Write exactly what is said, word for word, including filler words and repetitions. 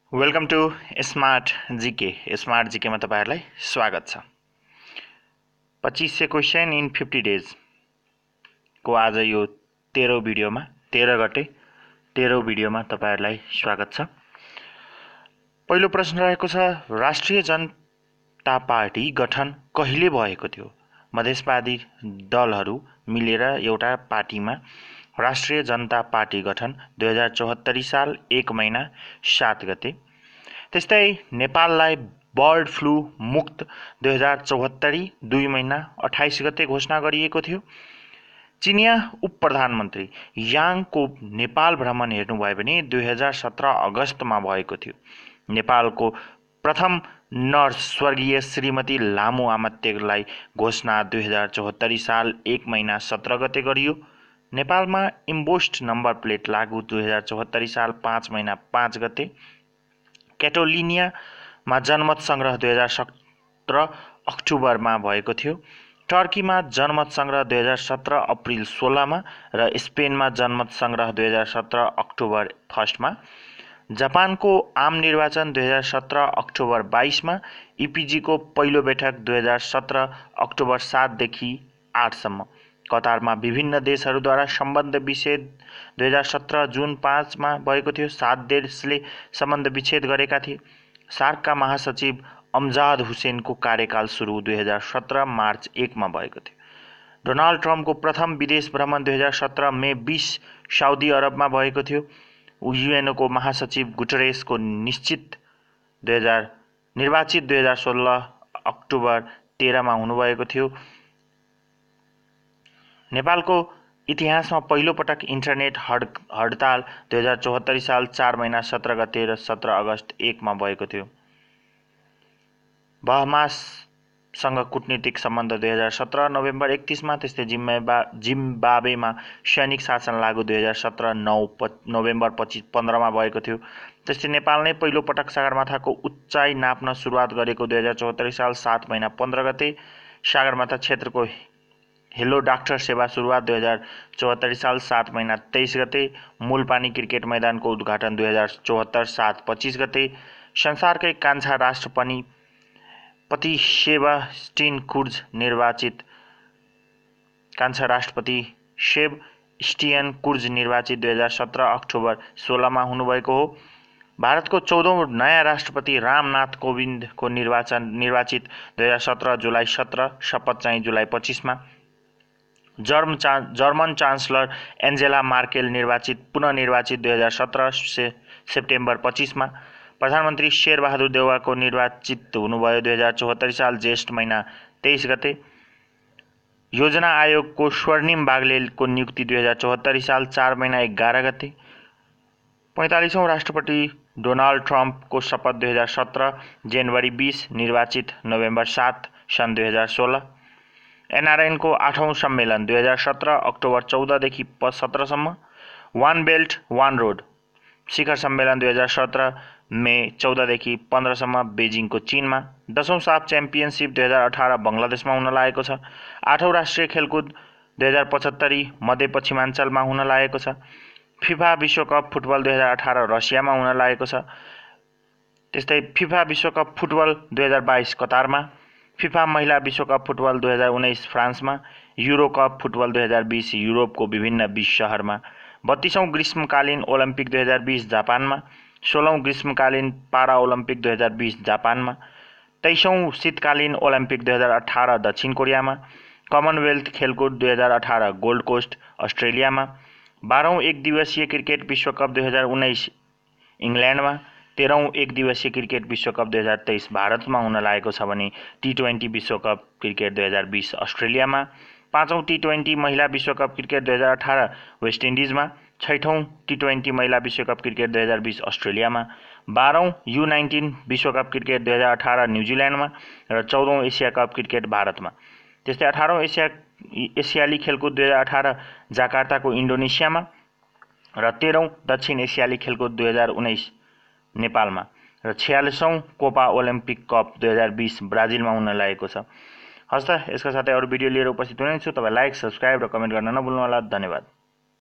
Welcome to smart GK. Smart GK में तपाईहरुलाई स्वागत छ। पच्चीस सय क्वेशन इन फिफ्टी डेज को आज यो तेह्रौं भिडियोमा तेह्र गते तेह्रौं भिडियोमा तपाईहरुलाई स्वागत छ। पहिलो प्रश्न रहेको छ, राष्ट्रिय जनता पार्टी गठन कहिले भएको थियो? मधेसवादी दलहरू मिलेर एउटा पार्टीमा राष्ट्रिय जनता पार्टी गठन दुई हजार चौहत्तरी साल एक महिना सात गते। त्यस्तै नेपाललाई बर्ड फ्लू मुक्त दुई हजार चौहत्तरी दुई महिना अठाइस गते घोषणा गरिएको थियो। चिनिया उप प्रधानमन्त्री याङको नेपाल भ्रमण हेर्नुभयो भने दुई हजार सत्र अगस्तमा भएको थियो। नेपालको प्रथम नर्स स्वर्गीय श्रीमती लामो आमात्यलाई घोषणा दुई हजार चौहत्तरी साल एक महिना सत्र गते गरियो। नेपालमा इम्बोस्ड नम्बर प्लेट लागू दुई हजार चौहत्तरी साल पाँच महिना पाँच गते। क्याटोलिनियामा जनमत संग्रह दुई हजार सत्र अक्टोबरमा भएको थियो। टर्कीमा जनमत संग्रह दुई हजार सत्र अप्रिल सोह्रमा र स्पेनमा जनमत संग्रह दुई हजार सत्र अक्टोबर फर्स्टमा। जापानको आम निर्वाचन दुई हजार सत्र अक्टोबर बाइसमा। इपिजीको पहिलो बैठक दुई हजार सत्र अक्टोबर सातदेखि आठसम्म। कतारमा विभिन्न देशहरूद्वारा सम्बन्ध विच्छेद दुई हजार सत्र जुन पाँचमा भएको थियो। सात देशले सम्बन्ध विच्छेद गरेका थिए। सार्कका महासचिव अमजाद हुसेनको कार्यकाल सुरु दुई हजार सत्र मार्च एकमा भएको थियो। डोनाल्ड ट्रम्पको प्रथम विदेश भ्रमण दुई हजार सत्र मे बीस साउदी अरबमा भएको थियो। युएनको महासचिव गुटरेसको निश्चित दुई हजार निर्वाचित दुई हजार सोह्र अक्टोबर तेह्रमा हुनुभएको थियो। नेपालको इतिहासमा पहिलो पटक इन्टरनेट हड हडताल दुई हजार चौहत्तरी साल चार महिना सत्र गते र सत्र अगस्त एकमा भएको थियो। बहमाससँग कूटनीतिक सम्बन्ध दुई हजार सत्र नोभेम्बर एकतिसमा। त्यस्तै जिम्मेबा जिम्बाब्वेमा सैनिक शासन लागू दुई हजार सत्र नौ नोभेम्बर पच्चिस पन्ध्रमा भएको थियो। त्यस्तै नेपाल नै पहिलो पटक सगरमाथाको उचाइ नाप्न सुरुवात गरेको दुई हजार चौहत्तरी साल सात महिना पन्ध्र गते। सगरमाथा क्षेत्रको हेलो डाक्टर सेवा सुरुवात दुई हजार चौहत्तरी साल सात महिना तेइस गते। मूलपानी क्रिकेट मैदानको उद्घाटन दुई हजार चौहत्तर सात पच्चीस गते। संसारकै कान्छा राष्ट्र पनि पति सेबास्टिन कुर्ज निर्वाचित कान्छा राष्ट्रपति सेबस्टियन कुर्ज निर्वाचित दुई हजार सत्र अक्टोबर सोह्रमा हुनुभएको हो। भारतको चौधौं नयाँ राष्ट्रपति रामनाथ कोविन्दको निर्वाचन निर्वाचित दुई हजार सत्र जुलाई सत्र, शपथ चाहिँ जुलाई पच्चीसमा। जर्म चा जर्मन चान्सलर एन्जेला मार्केल निर्वाचित पुनः निर्वाचित दुई हजार सत्र से सेप्टेम्बर पच्चीसमा। प्रधानमन्त्री शेरबहादुर देउवाको निर्वाचित हुनुभयो दुई हजार चौहत्तरी साल ज्येष्ठ महिना तेइस गते। योजना आयोगको स्वर्णिम बागलेको नियुक्ति दुई हजार चौहत्तरी साल चार महिना एघार गते। पैँतालिसौं राष्ट्रपति डोनाल्ड ट्रम्पको शपथ दुई हजार सत्र जनवरी बीस, निर्वाचित नोभेम्बर सात सन् दुई हजार सोह्र। एनआरएनको आठौं सम्मेलन दुई हजार सत्र अक्टोबर चौधदेखि सत्रसम्म। वान बेल्ट वान रोड शिखर सम्मेलन दुई हजार सत्र मे चौधदेखि पन्ध्रसम्म बेजिङको चीनमा। दसौं साफ च्याम्पियनसिप दुई हजार अठार बङ्गलादेशमा हुन लागेको छ। आठौं राष्ट्रिय खेलकुद दुई हजार पचहत्तरी मध्यपश्चिमाञ्चलमा हुन लागेको छ। फिफा विश्वकप फुटबल दुई हजार अठार रसियामा हुन लागेको छ। त्यस्तै फिफा विश्वकप फुटबल दुई हजार बाइस कतारमा। फिफा महिला विश्वकप फुटबल दुई हजार उन्नाइस फ्रान्समा। युरो कप फुटबल दुई हजार बीस युरोपको विभिन्न बीस सहरमा। बत्तीसौं ग्रीष्मकालीन ओलम्पिक दुई हजार बीस जापानमा। सोह्रौं ग्रीष्मकालीन पारा ओलम्पिक दुई हजार बीस जापानमा। तेइसौं शीतकालीन ओलम्पिक दुई हजार अठार दक्षिण कोरियामा। कमनवेल्थ खेलकुद दुई हजार अठार गोल्ड कोस्ट अस्ट्रेलियामा। बाह्रौं एक दिवसीय क्रिकेट विश्वकप दुई हजार उन्नाइस इङ्ल्यान्डमा। तेह्रौं एक दिवसीय क्रिकेट विश्वकप दुई हजार तेइस भारतमा हुन लागेको छ भने टी ट्वेन्टी विश्वकप क्रिकेट दुई हजार बीस अस्ट्रेलियामा। पाँचौं टी ट्वेन्टी महिला विश्वकप क्रिकेट दुई हजार अठार वेस्ट इन्डिजमा। छैठौं टी ट्वेन्टी महिला विश्वकप क्रिकेट दुई हजार बीस अस्ट्रेलियामा। बाह्रौं यु नाइन्टिन विश्वकप क्रिकेट दुई हजार अठार न्युजिल्यान्डमा र चौधौं एसिया कप क्रिकेट भारतमा। त्यस्तै अठारौं एसिया एसियाली खेलकुद दुई हजार अठार जाकार्ताको इन्डोनेसियामा र तेह्रौं दक्षिण एसियाली खेलकुद दुई हजार उन्नाइस नेपालमा र छयालिसौं कोपा ओलम्पिक कप दुई हजार बीस ब्राजिलमा हुन लागेको छ। हस् त, यसका साथै अरू भिडियो लिएर उपस्थित हुनेछु। तपाईँ लाइक, सब्सक्राइब र कमेन्ट गर्न नभुल्नुहोला। धन्यवाद।